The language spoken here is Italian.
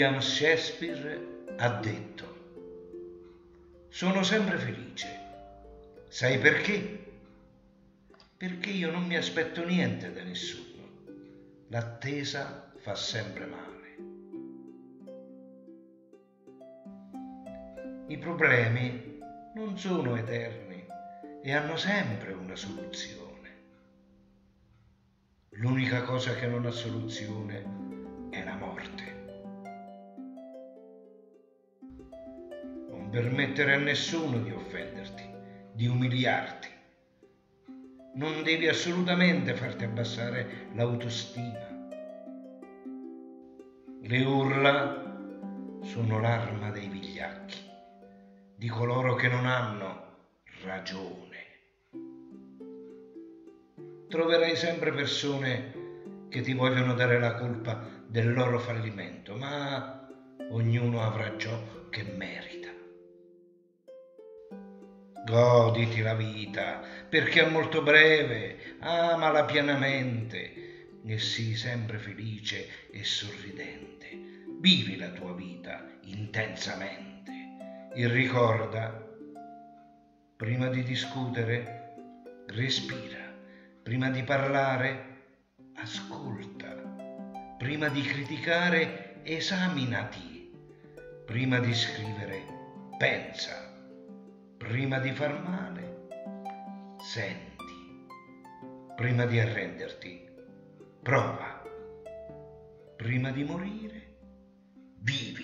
William Shakespeare ha detto: sono sempre felice. Sai perché? Perché io non mi aspetto niente da nessuno. L'attesa fa sempre male. I problemi non sono eterni e hanno sempre una soluzione. L'unica cosa che non ha soluzione è la morte. Non permettere a nessuno di offenderti, di umiliarti. Non devi assolutamente farti abbassare l'autostima. Le urla sono l'arma dei vigliacchi, di coloro che non hanno ragione. Troverai sempre persone che ti vogliono dare la colpa del loro fallimento, ma ognuno avrà ciò che merita. Goditi la vita, perché è molto breve, amala pienamente e sii sempre felice e sorridente. Vivi la tua vita intensamente e ricorda, prima di discutere, respira. Prima di parlare, ascolta. Prima di criticare, esaminati. Prima di scrivere, pensa. Prima di far male, senti. Prima di arrenderti, prova. Prima di morire, vivi.